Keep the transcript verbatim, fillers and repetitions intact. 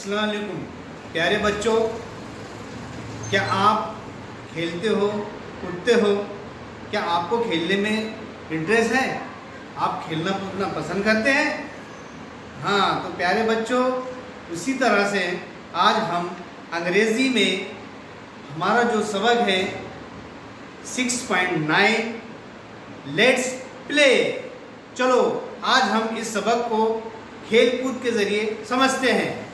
अस्सलाम वालेकुम प्यारे बच्चों, क्या आप खेलते हो, कूदते हो? क्या आपको खेलने में इंटरेस्ट है? आप खेलना कूदना पसंद करते हैं? हाँ, तो प्यारे बच्चों, उसी तरह से आज हम अंग्रेज़ी में हमारा जो सबक है six point nine let's play. चलो आज हम इस सबक को खेल कूद के ज़रिए समझते हैं।